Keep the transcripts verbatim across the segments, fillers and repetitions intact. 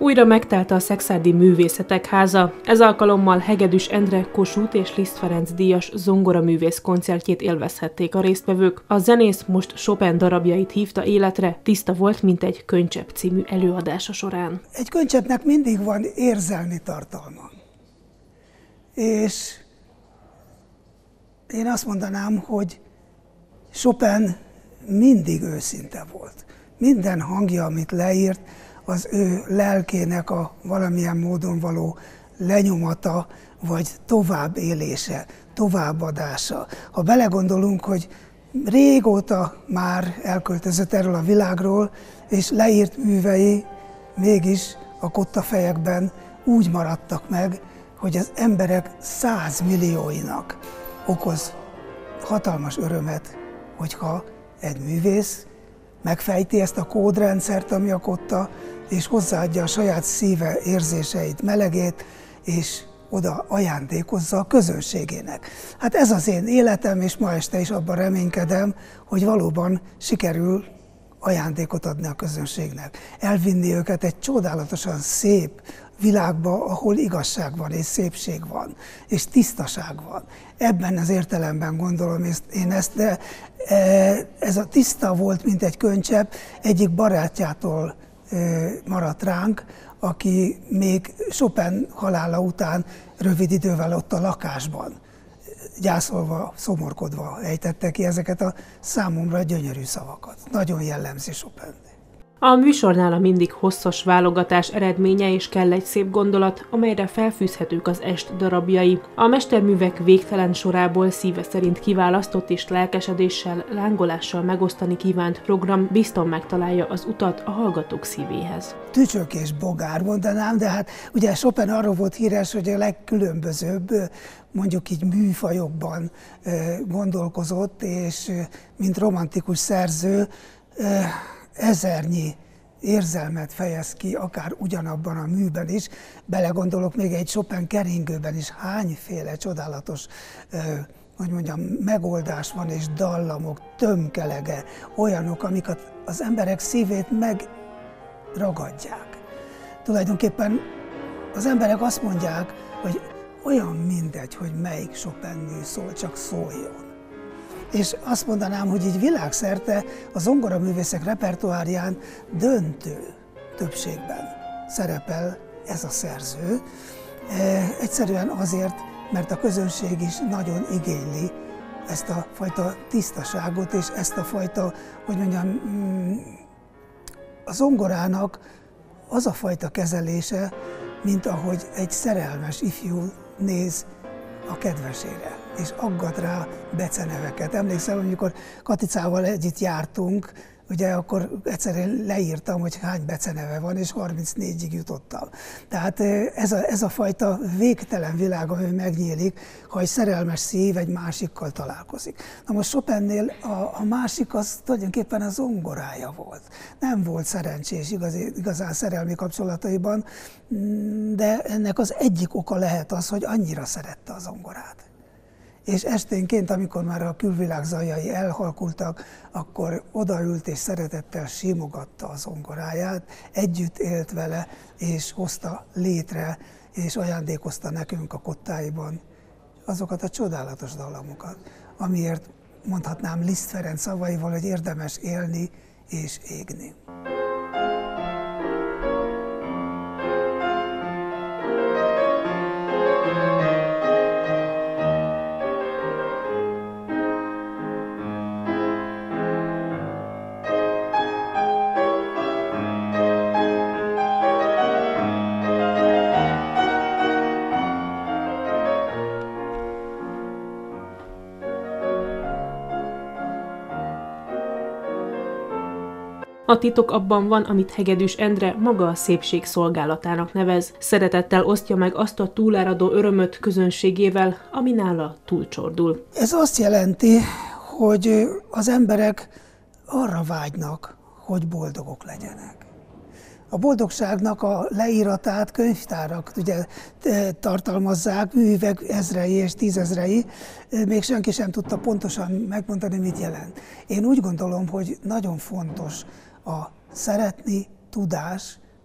Újra megtelt a Szekszárdi Művészetek Háza. Ez alkalommal Hegedűs Endre Kossuth és Liszt Ferenc díjas zongoraművész koncertjét élvezhették a résztvevők. A zenész most Chopin darabjait hívta életre, tiszta volt, mint egy Könycsepp című előadása során. Egy könycseppnek mindig van érzelmi tartalma. És én azt mondanám, hogy Chopin mindig őszinte volt. Minden hangja, amit leírt, az ő lelkének a valamilyen módon való lenyomata, vagy továbbélése, továbbadása. Ha belegondolunk, hogy régóta már elköltözött erről a világról, és leírt művei mégis a kottafejekben úgy maradtak meg, hogy az emberek százmillióinak okoz hatalmas örömet, hogyha egy művész megfejti ezt a kódrendszert, ami a kotta, és hozzáadja a saját szíve érzéseit, melegét, és oda ajándékozza a közönségének. Hát ez az én életem, és ma este is abban reménykedem, hogy valóban sikerül ajándékot adni a közönségnek. Elvinni őket egy csodálatosan szép világba, ahol igazság van, és szépség van, és tisztaság van. Ebben az értelemben gondolom én ezt, de ez a tiszta volt, mint egy könycsepp, egyik barátjától maradt ránk, aki még Chopin halála után rövid idővel ott a lakásban, gyászolva, szomorkodva ejtette ki ezeket a számomra gyönyörű szavakat. Nagyon jellemzi Chopin. A műsornál mindig hosszas válogatás eredménye, és kell egy szép gondolat, amelyre felfűzhetők az est darabjai. A mesterművek végtelen sorából szíve szerint kiválasztott és lelkesedéssel, lángolással megosztani kívánt program bizton megtalálja az utat a hallgatók szívéhez. Tücsök és bogár mondanám, de hát ugye Chopin arról volt híres, hogy a legkülönbözőbb, mondjuk így műfajokban gondolkozott, és mint romantikus szerző ezernyi érzelmet fejez ki, akár ugyanabban a műben is. Belegondolok még egy Chopin keringőben is, hányféle csodálatos, hogy mondjam, megoldás van, és dallamok, tömkelege, olyanok, amik az emberek szívét megragadják. Tulajdonképpen az emberek azt mondják, hogy olyan mindegy, hogy melyik Chopin mű szól, csak szóljon. És azt mondanám, hogy így világszerte a zongoraművészek repertoárján döntő többségben szerepel ez a szerző. Egyszerűen azért, mert a közönség is nagyon igényli ezt a fajta tisztaságot, és ezt a fajta, hogy mondjam, a zongorának az a fajta kezelése, mint ahogy egy szerelmes ifjú néz a kedvesére, és aggat rá beceneveket. Emlékszem, amikor Katicával együtt jártunk, ugye akkor egyszerűen leírtam, hogy hány beceneve van, és harmincnégyig jutottam. Tehát ez a, ez a fajta végtelen világ, ami megnyílik, ha egy szerelmes szív egy másikkal találkozik. Na most Chopinnél a, a másik az tulajdonképpen a zongorája volt. Nem volt szerencsés igazi, igazán szerelmi kapcsolataiban, de ennek az egyik oka lehet az, hogy annyira szerette a zongorát. És esténként, amikor már a külvilág zajai elhalkultak, akkor odaült és szeretettel simogatta a zongoráját, együtt élt vele, és hozta létre, és ajándékozta nekünk a kottáiban azokat a csodálatos dallamokat, amiért mondhatnám Liszt Ferenc szavaival, hogy érdemes élni és égni. A titok abban van, amit Hegedűs Endre maga a szépség szolgálatának nevez. Szeretettel osztja meg azt a túláradó örömöt közönségével, ami nála túlcsordul. Ez azt jelenti, hogy az emberek arra vágynak, hogy boldogok legyenek. A boldogságnak a leíratát könyvtárak ugye tartalmazzák, művek ezrei és tízezrei, még senki sem tudta pontosan megmondani, mit jelent. Én úgy gondolom, hogy nagyon fontos a szeretni tudás,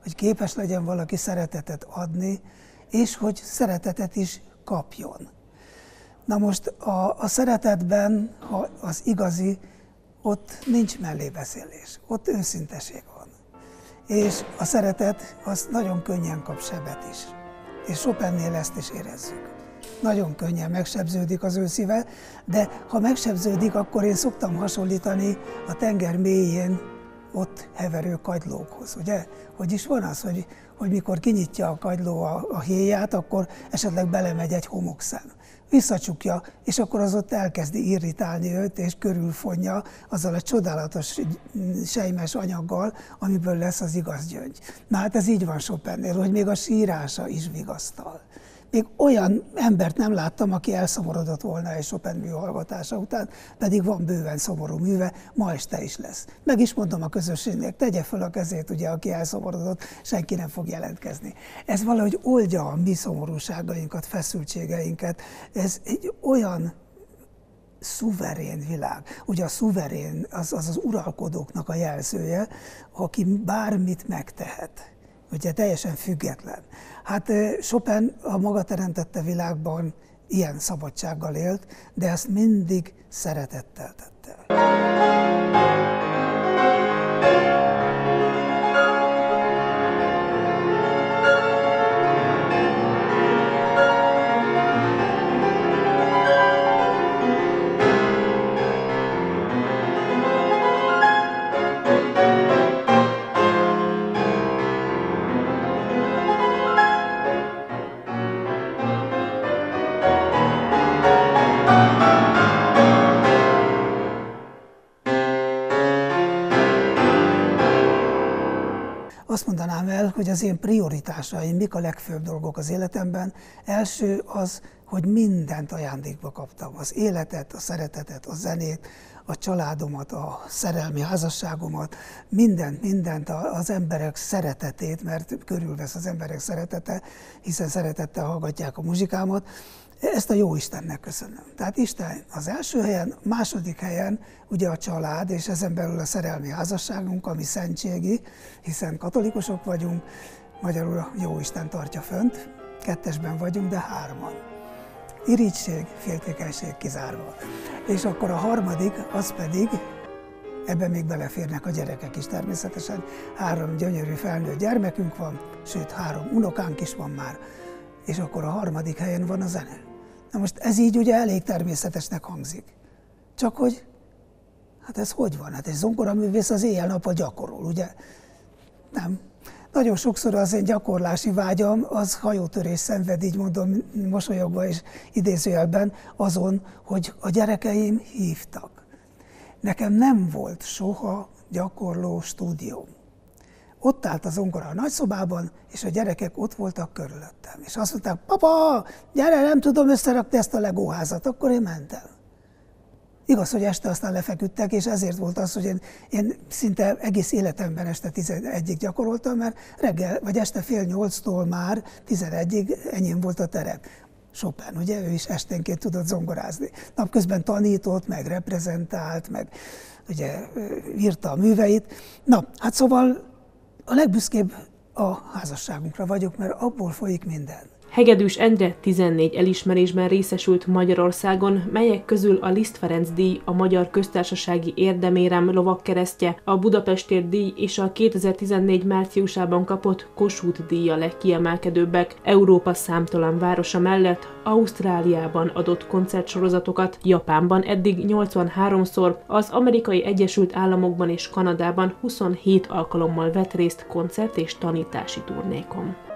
hogy képes legyen valaki szeretetet adni, és hogy szeretetet is kapjon. Na most a, a szeretetben, ha az igazi, ott nincs mellébeszélés, ott őszinteség van. És a szeretet az nagyon könnyen kap sebet is. És Chopinnél ezt is érezzük. Nagyon könnyen megsebződik az ő szíve, de ha megsebződik, akkor én szoktam hasonlítani a tenger mélyén ott heverő kagylókhoz, ugye? Hogy is van az, hogy, hogy mikor kinyitja a kagyló a, a héját, akkor esetleg belemegy egy homokszem. Visszacsukja, és akkor az ott elkezdi irritálni őt, és körülfonja azzal a csodálatos sejmes anyaggal, amiből lesz az igaz gyöngy. Na hát ez így van Chopinnél, hogy még a sírása is vigasztal. Még olyan embert nem láttam, aki elszomorodott volna egy Chopin mű hallgatása után, pedig van bőven szomorú műve, ma este is lesz. Meg is mondom a közösségnek, tegye fel a kezét, ugye, aki elszomorodott, senki nem fog jelentkezni. Ez valahogy oldja a mi szomorúságainkat, feszültségeinket. Ez egy olyan szuverén világ. Ugye a szuverén az az, az uralkodóknak a jelzője, aki bármit megtehet. Ugye teljesen független. Hát Chopin a maga teremtette világban ilyen szabadsággal élt, de ezt mindig szeretettel tette. Azt mondanám el, hogy az én prioritásaim, mik a legfőbb dolgok az életemben. Első az, hogy mindent ajándékba kaptam. Az életet, a szeretetet, a zenét, a családomat, a szerelmi házasságomat, mindent, mindent, az emberek szeretetét, mert körülvesz az emberek szeretete, hiszen szeretettel hallgatják a muzsikámat. Ezt a Jóistennek köszönöm. Tehát Isten az első helyen, második helyen ugye a család, és ezen belül a szerelmi házasságunk, ami szentségi, hiszen katolikusok vagyunk, magyarul a Jóisten tartja fönt, kettesben vagyunk, de hárman. Irigység, féltékenység kizárva. És akkor a harmadik, az pedig, ebben még beleférnek a gyerekek is természetesen. Három gyönyörű felnőtt gyermekünk van, sőt három unokánk is van már, és akkor a harmadik helyen van a zene. Na most ez így ugye elég természetesnek hangzik. Csak hogy, hát ez hogy van? Hát egy zongoraművész az éjjel-nappal gyakorol, ugye? Nem. Nagyon sokszor az én gyakorlási vágyam, az hajótörés szenved, így mondom mosolyogva és idézőjelben, azon, hogy a gyerekeim hívtak. Nekem nem volt soha gyakorló stúdióm. Ott állt a zongora a nagyszobában, és a gyerekek ott voltak körülöttem. És azt mondták, papa, gyere, nem tudom összerakni ezt a legóházat. Akkor én mentem. Igaz, hogy este aztán lefeküdtek, és ezért volt az, hogy én, én szinte egész életemben este tizenegyig gyakoroltam, mert reggel, vagy este fél nyolctól már tizenegyig enyém volt a terep. Chopin, ugye, ő is esténként tudott zongorázni. Napközben tanított, meg reprezentált, meg ugye írta a műveit. Na, hát szóval a legbüszkébb a házasságunkra vagyok, mert abból folyik minden. Hegedűs Endre tizennégy elismerésben részesült Magyarországon, melyek közül a Liszt Ferenc díj, a Magyar Köztársasági Érdemérem lovagkeresztje, a Budapestért díj és a kétezer-tizennégy márciusában kapott Kossuth díj a legkiemelkedőbbek. Európa számtalan városa mellett Ausztráliában adott koncertsorozatokat, Japánban eddig nyolcvanháromszor, az Amerikai Egyesült Államokban és Kanadában huszonhét alkalommal vett részt koncert- és tanítási turnékon.